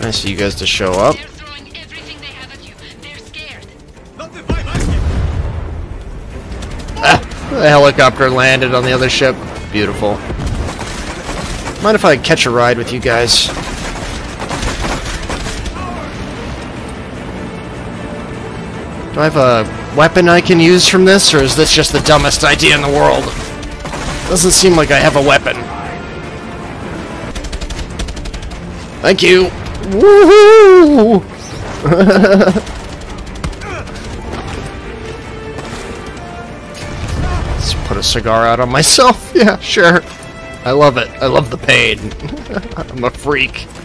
Nice of you guys to show up. The helicopter landed on the other ship. Beautiful. Mind if I catch a ride with you guys? Do I have a weapon I can use from this, or is this just the dumbest idea in the world? Doesn't seem like I have a weapon. Thank you! Woohoo! Let's put a cigar out on myself. Yeah, sure. I love it. I love the pain. I'm a freak.